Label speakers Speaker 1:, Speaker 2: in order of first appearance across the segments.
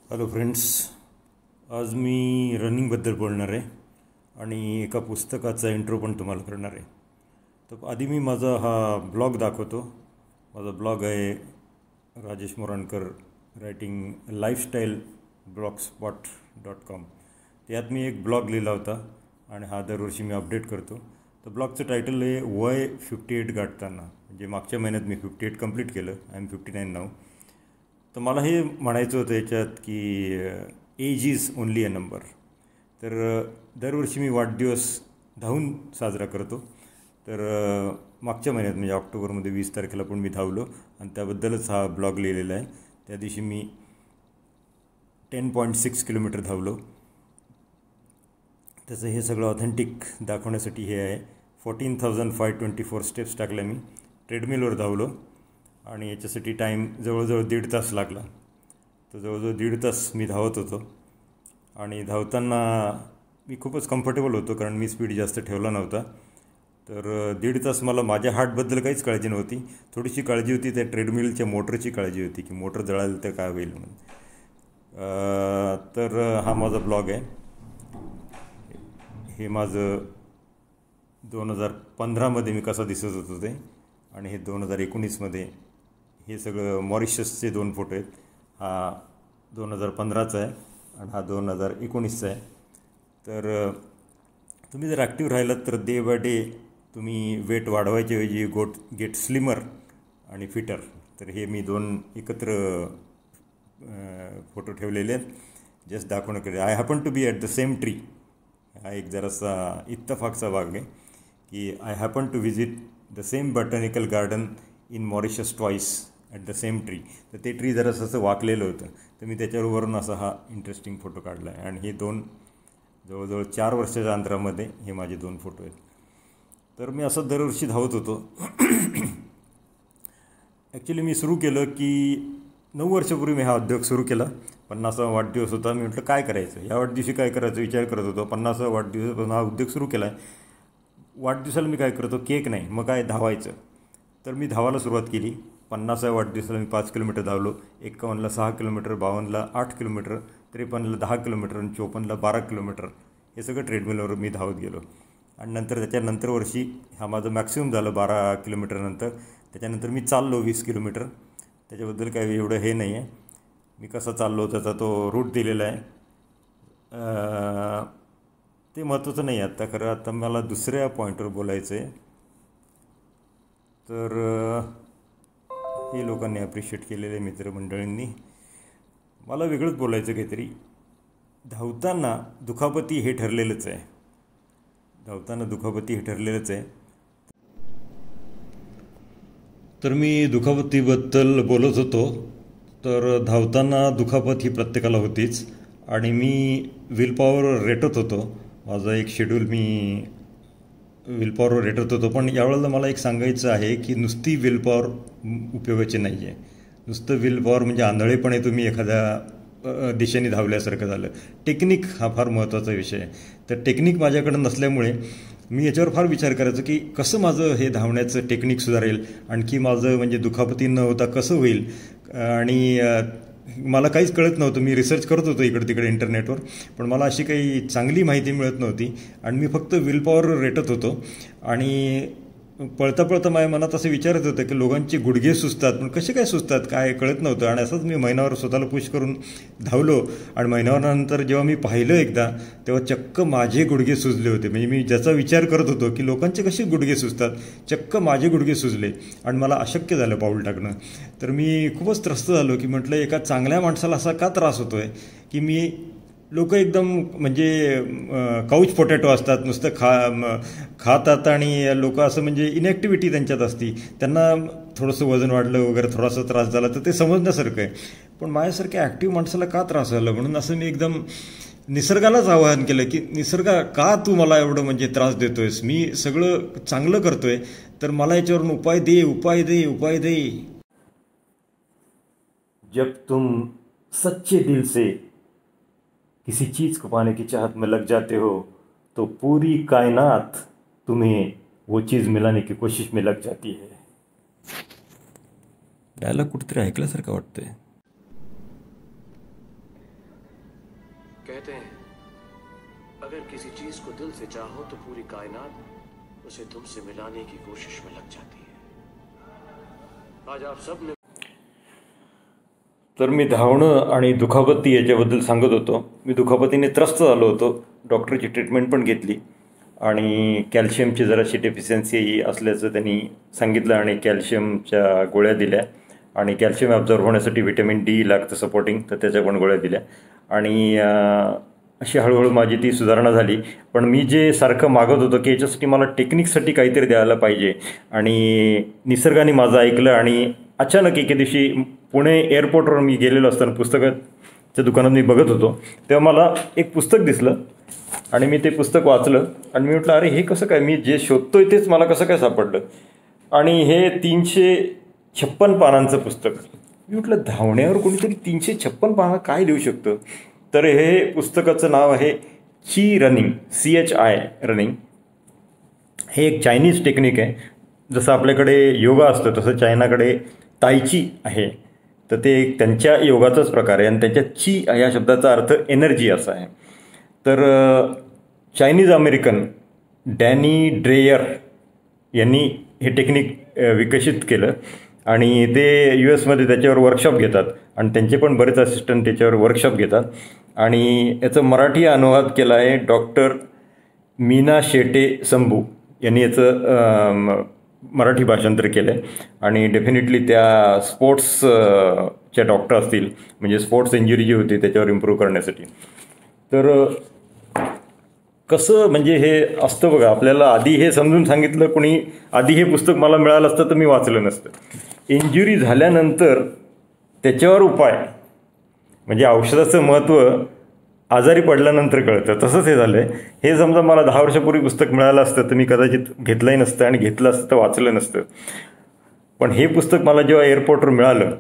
Speaker 1: Hello friends, आज मी रनिंगबद्दल बोलणार आहे आणि एका पुस्तकाचा इंट्रो पण तुम्हाला करणार आहे. तर आधी मी माझा हा ब्लॉग दाखवतो. माझा ब्लॉग आहे Rajesh Morankar writing lifestyle blogspot.com. त्यात मी एक ब्लॉग लिहिला होता आणि हा दरवर्षी मी अपडेट करतो. तर ब्लॉगचं टायटल आहे वय 58 गाठताना. म्हणजे मागच्या महिन्यात मी 58 कंप्लीट केलं. आय एम 59 नाव. तर मला हे म्हणायचं होतं याच्यात की age is only a number. तर दरवर्षी मी वाढदिवस धावून साजरा करतो. तर मागच्या महिन्यात म्हणजे ऑक्टोबरमध्ये 20 तारखेला पण मी धावलो आणि त्याबद्दलच हा ब्लॉग लिहिलेला आहे. त्या दिवशी मी 10.6 किलोमीटर धावलो. त्याचं हे सगळं ऑथेंटिक दाखवण्यासाठी हे आहे. 14,524 स्टेप्स टाकल्या मी. ट्रेडमिलवर धावलो आणि याच्यासाठी टाईम जवळजवळ 1.5 तास लागला. तर जवळजवळ 1.5 तास मी धावत होतो आणि धावताना मी खूपच कम्फर्टेबल होतो कारण मी स्पीड जास्त ठेवला नव्हता. तर 1.5 तास मला माझ्या हार्टबद्दल काहीच काळजी नव्हती. थोडीशी काळजी होती त्या ट्रेडमिलच्या मोटरची काळजी होती की मोटर जळाली तर काय होईल म्हणून. तर हा माझा ब्लॉग आहे. हे माझं 2015मध्ये मी कसा दिसत होतो ते आणि हे 2019मध्ये हे सगळं मॉरिशसचे 2 फोटो आहेत. हा 2015चा आहे आणि हा 2019चा आहे. तर तुम्ही जर ॲक्टिव्ह राहिलात तर डे बाय डे तुम्ही वेट वाढवायच्या ऐवजी गेट स्लिमर आणि फिटर. तर हे मी 2 एकत्र फोटो ठेवलेले आहेत जस्ट दाखवण्याकडे. I happen to be at the same tree. हा एक जरासा इत्तफाकचा भाग आहे की I happen to visit the same botanical garden in Mauritius twice at the same tree. तर ते ट्री जरासं असं वाकलेलं होतं. तर मी त्याच्यावरून असा हा इंटरेस्टिंग फोटो काढला आहे आणि हे 2 जवळजवळ 4 वर्षाच्या अंतरामध्ये हे माझे 2 फोटो आहेत. तर मी असं दरवर्षी धावत होतो. ॲक्च्युली मी सुरू केलं की 9 वर्षापूर्वी मी हा उद्योग सुरू केला. 50वा वाढदिवस होता. मी म्हटलं काय करायचं, या वाढदिवशी काय करायचं विचार करत होतो. 50वा वाढदिवसापासून हा उद्योग सुरू केला आहे. वाढदिवसाला मी काय करतो, केक नाही मग काय धावायचं. तर मी धावायला सुरुवात केली. 50व्या वाढदिवसाला मी 5 किलोमीटर धावलो. 51ला 6 किलोमीटर, 52ला 8 किलोमीटर, 53ला 10 किलोमीटर आणि 54ला 12 किलोमीटर. हे सगळं ट्रेडमिलवर मी धावत गेलो. आणि नंतर त्याच्यानंतर वर्षी हा माझं मॅक्सिमम झालं 12 किलोमीटरनंतर. त्याच्यानंतर मी चाललो 20 किलोमीटर. त्याच्याबद्दल काही एवढं हे नाही आहे. मी कसा चाललो त्याचा तो रूट दिलेला आहे. ते महत्त्वाचं नाही आहे आत्ता. खरं आता मला दुसऱ्या पॉईंटवर बोलायचं आहे. तर हे लोकांनी ॲप्रिशिएट केलेले मित्रमंडळींनी. मला वेगळंच बोलायचं काहीतरी. धावताना दुखापती हे ठरलेलंच आहे. तर मी दुखापतीबद्दल बोलत होतो. तर धावताना दुखापत ही प्रत्येकाला होतीच आणि मी विल पॉवर रेटत होतो. माझा एक शेड्यूल मी विल पॉवर रेटत होतो. पण यावेळेला मला एक सांगायचं आहे की नुसती विल पॉवर उपयोगाची नाही आहे. नुसतं विल पॉवर म्हणजे आंधळेपणे तुम्ही एखाद्या दिशेने धावल्यासारखं झालं. टेक्निक हा फार महत्त्वाचा विषय आहे. तर टेक्निक माझ्याकडं नसल्यामुळे मी याच्यावर फार विचार करायचो की कसं माझं हे धावण्याचं टेक्निक सुधारेल, आणखी माझं म्हणजे दुखापती न होता कसं होईल. आणि मला काहीच कळत नव्हतं. मी रिसर्च करत होतो इकडे तिकडे इंटरनेटवर, पण मला अशी काही चांगली माहिती मिळत नव्हती आणि मी फक्त विल पॉवर रेटत होतो. आणि पळता पळता माझ्या मनात असं विचारत होतं की लोकांचे गुडघे सुचतात, पण कसे काय सुचतात काय कळत नव्हतं. आणि असंच मी महिनाभर स्वतःला पुश करून धावलो आणि महिनाभरानंतर जेव्हा मी पाहिलं एकदा, तेव्हा चक्क माझे गुडघे सुजले होते. म्हणजे मी ज्याचा विचार करत होतो की लोकांचे कसे गुडघे सुचतात, चक्क माझे गुडघे सुजले आणि मला अशक्य झालं पाऊल टाकणं. तर मी खूपच त्रस्त झालो की म्हटलं एका चांगल्या माणसाला असा का त्रास होतो आहे की मी लोक एकदम म्हणजे काउच पोटॅटो असतात, नुसतं खातात आणि लोक असं म्हणजे इनॅक्टिव्हिटी त्यांच्यात असती. त्यांना थोडंसं वजन वाढलं वगैरे थोडासा त्रास झाला तर ते समजण्यासारखं आहे. पण माझ्यासारख्या ॲक्टिव्ह माणसाला का त्रास झाला, म्हणून असं मी एकदम निसर्गालाच आवाहन केलं की निसर्गा का तू मला एवढं म्हणजे त्रास देतोयस, मी सगळं चांगलं करतोय तर मला याच्यावरून उपाय दे.
Speaker 2: जब तुम सच्चे दिल से किसी चीज़ को पाने की चाहत में लग जाते हो तो पूरी कायनात तुम्हें वो चीज़ मिलाने की कोशिश में लग जाती है.
Speaker 1: डायलॉग कुठेतरी ऐकल्यासारखं वाटतंय.
Speaker 3: कहते हैं अगर किसी चीज को दिल से चाहो तो पूरी कायनात उसे तुमसे मिलाने की कोशिश में लग जाती है। आज आप सब ने
Speaker 2: तर मी धावणं आणि दुखापती याच्याबद्दल सांगत होतो. मी दुखापतीने त्रस्त झालो होतो. डॉक्टरची ट्रीटमेंट पण घेतली आणि कॅल्शियमची जराशी डेफिशियन्सी असल्याचं त्यांनी सांगितलं आणि कॅल्शियमच्या गोळ्या दिल्या आणि कॅल्शियम ॲब्झॉर्ब होण्यासाठी व्हिटॅमिन डी लागतं सपोर्टिंग, तर त्याच्या पण गोळ्या दिल्या आणि अशी हळूहळू माझी ती सुधारणा झाली. पण मी जे सारखं मागत होतो की याच्यासाठी मला टेक्निकसाठी काहीतरी द्यायला पाहिजे आणि निसर्गाने माझं ऐकलं आणि अचानक एके दिवशी पुणे एअरपोर्टवर मी गेलेलो असताना पुस्तकाच्या दुकानात मी बघत होतो, तेव्हा मला एक पुस्तक दिसलं आणि मी ते पुस्तक वाचलं आणि मी म्हटलं अरे हे कसं काय, मी जे शोधतोय तेच मला कसं काय सापडलं. आणि हे 356 पानांचं पुस्तक. मी म्हटलं धावण्यावर कोणीतरी 356 पानं काय लिहू शकतं. तर हे पुस्तकाचं नाव आहे ची रनिंग, CHI रनिंग. हे एक चायनीज टेक्निक आहे. जसं आपल्याकडे योगा असतं तसं चायनाकडे तायची आहे. तर ते एक त्यांच्या योगाचाच प्रकार आहे आणि त्यांच्या ची या शब्दाचा अर्थ एनर्जी असा आहे. तर चायनीज अमेरिकन डॅनी ड्रेयर यांनी हे टेक्निक विकसित केलं आणि ते US त्याच्यावर वर्कशॉप घेतात आणि त्यांचे पण बरेच असिस्टंट त्याच्यावर वर्कशॉप घेतात. आणि याचं मराठी अनुवाद केला आहे डॉक्टर मीना शेटे-संभू यांनी याचं मराठी भाषांतर केलं आहे. आणि डेफिनेटली त्या स्पोर्ट्सच्या डॉक्टर असतील, म्हणजे स्पोर्ट्स इंजुरी जी होती त्याच्यावर इम्प्रूव्ह करण्यासाठी. तर कसं म्हणजे हे असतं बघा, आपल्याला आधी हे समजून सांगितलं कोणी, आधी हे पुस्तक मला मिळालं असतं तर मी वाचलं नसतं. इंजुरी झाल्यानंतर त्याच्यावर उपाय, म्हणजे औषधाचं महत्त्व आजारी पडल्यानंतर कळतं, तसंच हे झालं आहे. हे समजा मला 10 वर्षापूर्वी पुस्तक मिळालं असतं तर मी कदाचित घेतलंही नसतं आणि घेतलं असतं तर वाचलं नसतं. पण हे पुस्तक मला जेव्हा एअरपोर्टवर मिळालं,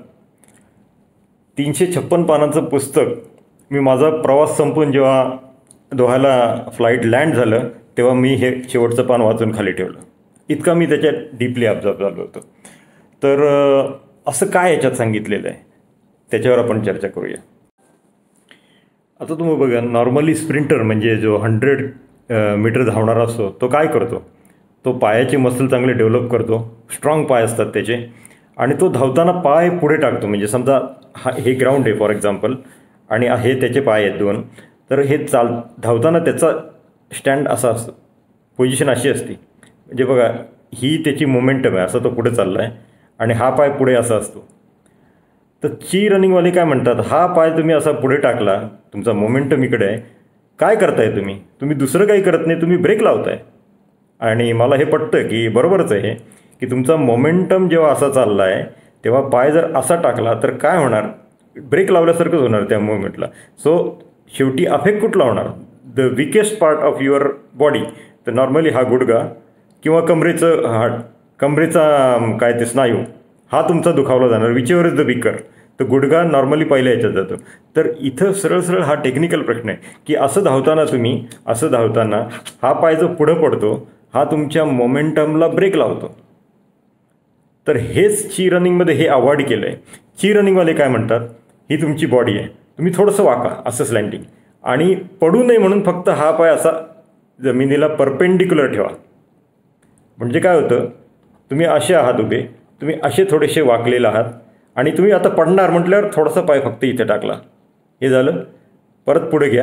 Speaker 2: 356 पानांचं पुस्तक, मी माझा प्रवास संपून जेव्हा दोहाला फ्लाईट लँड झालं तेव्हा मी हे शेवटचं पान वाचून खाली ठेवलं. इतका मी त्याच्यात डीपली ऑब्झर्व झालो होतो. तर असं काय याच्यात सांगितलेलं आहे त्याच्यावर आपण चर्चा करूया. आता तुम्ही बघा, नॉर्मली स्प्रिंटर म्हणजे जो 100 मीटर धावणारा असतो तो काय करतो, तो पायाचे मसल चांगले डेव्हलप करतो, स्ट्रॉंग पाय असतात त्याचे, आणि तो धावताना पाय पुढे टाकतो. म्हणजे समजा हे ग्राउंड आहे फॉर एक्झाम्पल आणि हे त्याचे पाय आहेत 2, तर हे धावताना त्याचा स्टँड असा असतो, पोझिशन अशी असते. म्हणजे बघा ही त्याची मोमेंटम आहे, असं तो पुढे चालला आहे आणि हा पाय पुढे असा असतो. तर ची रनिंगवाले काय म्हणतात, हा पाय तुम्ही असा पुढे टाकला, तुमचा मोमेंटम इकडे आहे, काय करताय तुम्ही दुसरं काही करत नाही, तुम्ही ब्रेक लावताय. आणि मला हे पटतं की बरोबरच आहे हे, की तुमचा मोमेंटम जेव्हा असा चालला आहे तेव्हा पाय जर असा टाकला तर काय होणार, ब्रेक लावल्यासारखंच होणार त्या मुवमेंटला. सो शेवटी अफेक्ट कुठला होणार, the weakest part of your body. तर नॉर्मली हा गुडघा किंवा कमरेचा काय ते स्नायू, हा तुमचा दुखावला जाणार, विचेवर इज द विकर. तर गुडघा नॉर्मली पहिल्या ह्याच्यात जातो. तर इथं सरळ हा टेक्निकल प्रश्न आहे की असं धावताना हा पाय जो पुढं पडतो हा तुमच्या मोमेंटमला ब्रेक लावतो. तर हेच ची रनिंगमध्ये हे अवॉइड केलं आहे. ची रनिंगवाले काय म्हणतात, ही तुमची बॉडी आहे, तुम्ही थोडंसं वाका असं स्लँडिंग, आणि पडू नये म्हणून फक्त हा पाय असा जमिनीला परपेंडिक्युलर ठेवा. म्हणजे काय होतं, तुम्ही असे आहात उभे, तुम्ही असे थोडेसे वाकलेले आहात आणि तुम्ही आता पडणार म्हटल्यावर थोडासा पाय फक्त इथे टाकला, हे झालं. परत पुढे घ्या,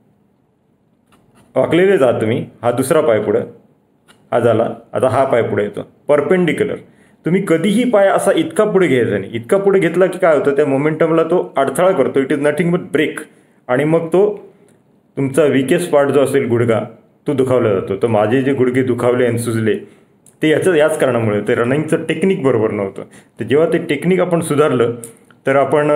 Speaker 2: वाकलेले जात तुम्ही, हा दुसरा पाय पुढं, हा झाला. आता हा पाय पुढे येतो परपेंडिक्युलर. तुम्ही कधीही पाय असा इतका पुढे घ्यायचा नाही. इतका पुढे घेतला की काय होतं, त्या मोमेंटमला तो अडथळा करतो, it is nothing but break, आणि मग तो तुमचा विकेस्ट पार्ट जो असेल गुडघा तो दुखावला जातो. तर माझे जे गुडघे दुखावले आणि सुजले ते याच कारणामुळे, ते रनिंगचं टेक्निक बरोबर नव्हतं. तर जेव्हा ते टेक्निक आपण सुधारलं तर आपण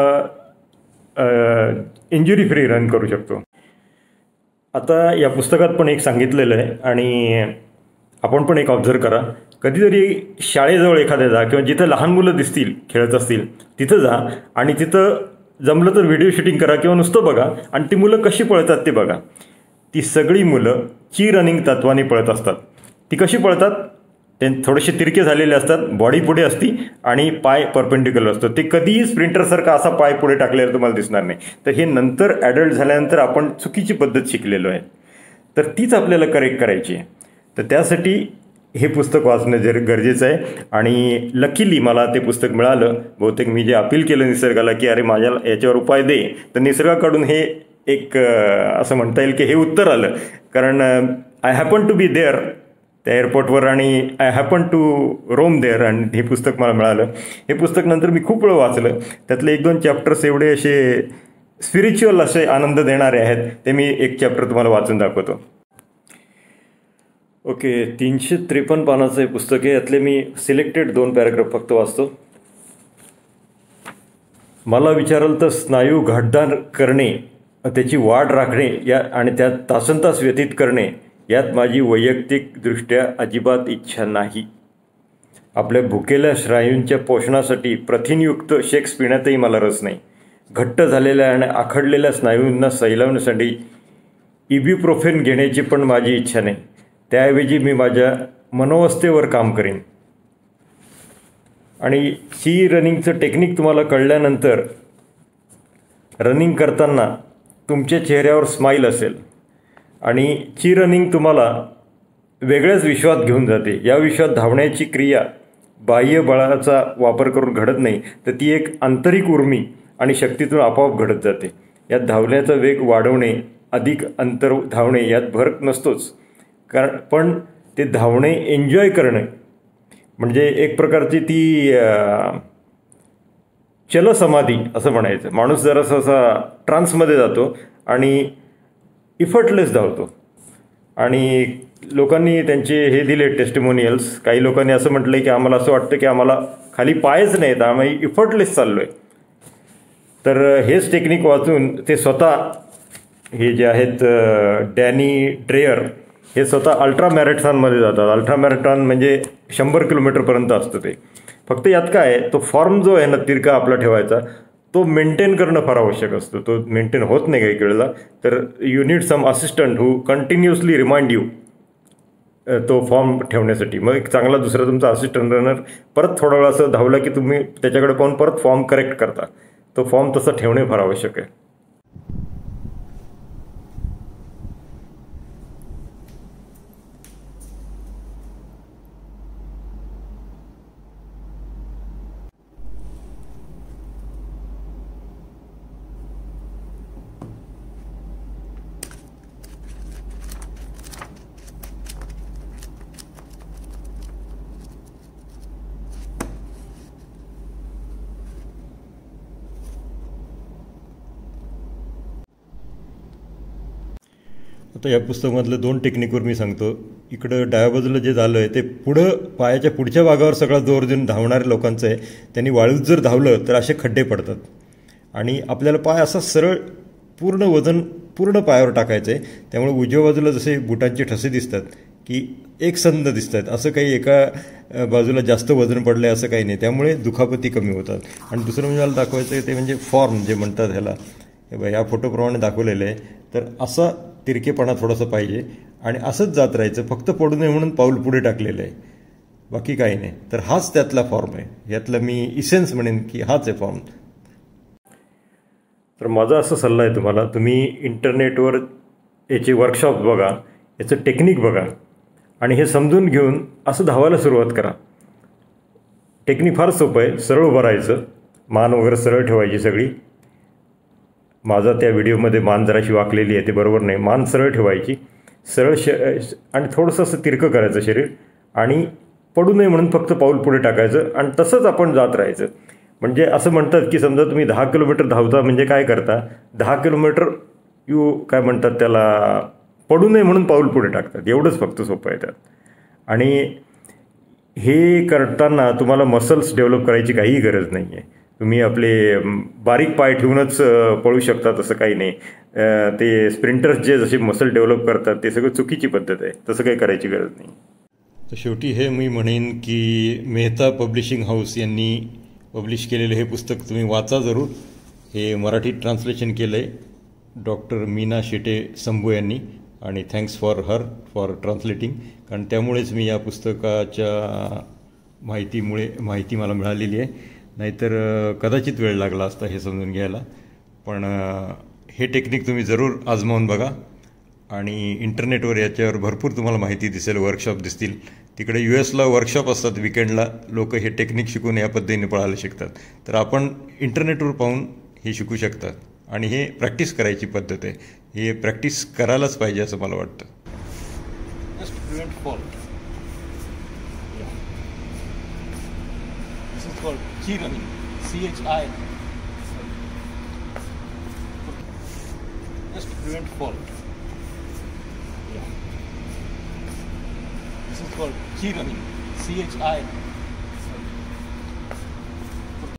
Speaker 2: इंजुरी फ्री रन करू शकतो. आता या पुस्तकात पण एक सांगितलेलं आहे आणि आपण पण एक ऑब्झर्व करा, कधीतरी शाळेजवळ एखाद्या जा किंवा जिथं लहान मुलं दिसतील खेळत असतील तिथं जा आणि तिथं जमलं तर व्हिडिओ शूटिंग करा किंवा नुसतं बघा आणि ती मुलं कशी पळतात ते बघा. ती सगळी मुलं ची रनिंग तत्वाने पळत असतात. ती कशी पळतात, ते थोडेसे तिरके झालेले असतात, बॉडी पुढे असती आणि पाय परपेंडिक्युलर असतो. ते कधीही स्प्रिंटरसारखा असा पाय पुढे टाकलेला तुम्हाला दिसणार नाही. तर हे नंतर ॲडल्ट झाल्यानंतर आपण चुकीची पद्धत शिकलेलो आहे, तर तीच आपल्याला करेक्ट करायची आहे. तर त्यासाठी हे पुस्तक वाचणं गरजेचं आहे. आणि लकीली मला ते पुस्तक मिळालं. बहुतेक मी जे अपील केलं निसर्गाला की अरे माझ्या याच्यावर उपाय दे, तर निसर्गाकडून हे एक असं म्हणता येईल की हे उत्तर आलं. कारण I happen to be there त्या एअरपोर्टवर आणि I happen to roam there, आणि हे पुस्तक मला मिळालं. हे पुस्तक नंतर मी खूप वेळ वाचलं. त्यातले 1-2 चॅप्टर्स एवढे असे स्पिरिच्युअल असे आनंद देणारे आहेत. ते मी एक चॅप्टर तुम्हाला वाचून दाखवतो. ओके, 353 पानाचं हे पुस्तक आहे. यातले मी सिलेक्टेड 2 पॅराग्राफ फक्त वाचतो. मला विचाराल तर स्नायू घाटदार करणे, त्याची वाढ राखणे या आणि त्यात तासनतास व्यतीत करणे यात माझी वैयक्तिकदृष्ट्या अजिबात इच्छा नाही. आपल्या भुकेल्या स्नायूंच्या पोषणासाठी प्रथिनयुक्त शेक्स पिण्यातही मला रस नाही. घट्ट झालेल्या आणि आखडलेल्या स्नायूंना सैलावण्यासाठी इब्युप्रोफेन घेण्याची पण माझी इच्छा नाही. त्याऐवजी मी माझ्या मनोवस्थेवर काम करेन. आणि ही रनिंगचं टेक्निक तुम्हाला कळल्यानंतर रनिंग करताना तुमच्या चेहऱ्यावर स्माईल असेल आणि ची रनिंग तुम्हाला वेगळ्याच विश्वात घेऊन जाते. या विश्वात धावण्याची क्रिया बाह्य बळाचा वापर करून घडत नाही, तर ती एक आंतरिक उर्मी आणि शक्तीतून आपोआप घडत जाते. यात धावण्याचा वेग वाढवणे, अधिक अंतर धावणे यात भर नसतोच. पण ते धावणे एन्जॉय करणे म्हणजे एक प्रकारची ती चलसमाधी असं म्हणायचं. माणूस जरासा असा ट्रान्समध्ये जातो आणि इफर्टलेस धावतो. आणि लोकांनी त्यांचे हे दिले टेस्टिमोनियल्स. काही लोकांनी असं म्हटलं की आम्हाला असं वाटतं की आम्हाला खाली पायच नाहीत, आम्ही इफर्टलेस चाललो आहे. तर हेच टेक्निक वाचून ते स्वतः हे जे आहेत डॅनी ड्रेयर हे स्वतः अल्ट्रा मॅरेथॉनमध्ये जातात. अल्ट्रा मॅरेथॉन म्हणजे 100 किलोमीटरपर्यंत असतं ते. फक्त यात काय आहे, तो फॉर्म जो आहे ना तिरका आपला ठेवायचा, तो मेंटेन करणं फार आवश्यक असतं. तो मेंटेन होत नाही काही वेळेला. तर you need some assistant who continuously remind you तो फॉर्म ठेवण्यासाठी. मग एक चांगला दुसरा तुमचा असिस्टंट रनर परत थोडा वेळ असं धावला की तुम्ही त्याच्याकडे पाहून परत फॉर्म करेक्ट करता. तो फॉर्म तसा ठेवणे फार आवश्यक आहे.
Speaker 1: आता या पुस्तकामधलं 2 टेक्निकवर मी सांगतो. इकडं डाव्या बाजूला जे झालं आहे ते पुढं पायाच्या पुढच्या भागावर सगळा जोर देऊन धावणाऱ्या लोकांचं आहे. त्यांनी वाळूत जर धावलं तर असे खड्डे पडतात आणि आपल्याला पाय असा सरळ पूर्ण वजन पूर्ण पायावर टाकायचं आहे. त्यामुळे उजव्या बाजूला जसे बुटांचे ठसे दिसतात की एकसंध दिसतात, असं काही एका बाजूला जास्त वजन पडलं आहे असं काही नाही. त्यामुळे दुखापती कमी होतात. आणि दुसरं म्हणजे मला दाखवायचं आहे ते म्हणजे फॉर्म जे म्हणतात ह्याला, हे बघा ह्या फोटोप्रमाणे दाखवलेलं आहे. तर असा तिरकेपणा थोडासा पाहिजे आणि असंच जात राहायचं. फक्त पडू नये म्हणून पाऊल पुढे टाकलेलं आहे, बाकी काही नाही. तर हाच त्यातला फॉर्म आहे. यातला मी इसेन्स म्हणेन की हाच आहे फॉर्म. तर माझा असा सल्ला आहे तुम्हाला, तुम्ही इंटरनेटवर याचे वर्कशॉप बघा, याचं टेक्निक बघा आणि हे समजून घेऊन असं धावायला सुरुवात करा. टेक्निक फार सोपं आहे. सरळ उभं राहायचं, मान वगैरे सरळ ठेवायची सगळी. माझा त्या व्हिडिओमध्ये मान जराशी वाकलेली आहे, ते बरोबर नाही. मान सरळ ठेवायची, सरळ आणि थोडंसं असं तिरकं करायचं शरीर आणि पडू नये म्हणून फक्त पाऊल पुढे टाकायचं आणि तसंच आपण जात राहायचं. म्हणजे असं म्हणतात की समजा तुम्ही 10 किलोमीटर धावता म्हणजे काय करता, 10 किलोमीटर काय म्हणतात त्याला, पडू नये म्हणून पाऊल पुढे टाकतात. एवढंच फक्त सोपं आहे त्यात. आणि हे करताना तुम्हाला मसल्स डेव्हलप करायची काहीही गरज नाही आहे. तुम्ही आपले बारीक पाय ठेवूनच पळू शकता, तसं काही नाही. ते स्प्रिंटर्स जे जसे मसल डेव्हलप करतात ते सगळं चुकीची पद्धत आहे. तसं काही करायची गरज नाही.
Speaker 2: तर शेवटी हे मी म्हणेन की मेहता पब्लिशिंग हाऊस यांनी पब्लिश केलेलं हे पुस्तक तुम्ही वाचा जरूर. हे मराठी ट्रान्सलेशन केलं आहे डॉक्टर मीना शेटे संभू यांनी
Speaker 1: आणि thanks for her for translating, कारण त्यामुळेच मी या पुस्तकाच्या माहिती मला मिळालेली आहे. नाहीतर कदाचित वेळ लागला असता हे समजून घ्यायला. पण हे टेक्निक तुम्ही जरूर आजमावून बघा आणि इंटरनेटवर याच्यावर भरपूर तुम्हाला माहिती दिसेल, वर्कशॉप दिसतील. तिकडे US ला वर्कशॉप असतात विकेंडला, लोक हे टेक्निक शिकून या पद्धतीने पळायला शिकतात. तर आपण इंटरनेटवर पाहून हे शिकू शकतात आणि हे प्रॅक्टिस करायची पद्धत आहे. हे प्रॅक्टिस करायलाच पाहिजे असं मला वाटतं.
Speaker 4: Just prevent fall. Yeah. This is called chi running. CHI. Just prevent fall. Yeah. This is called chi running. CHI.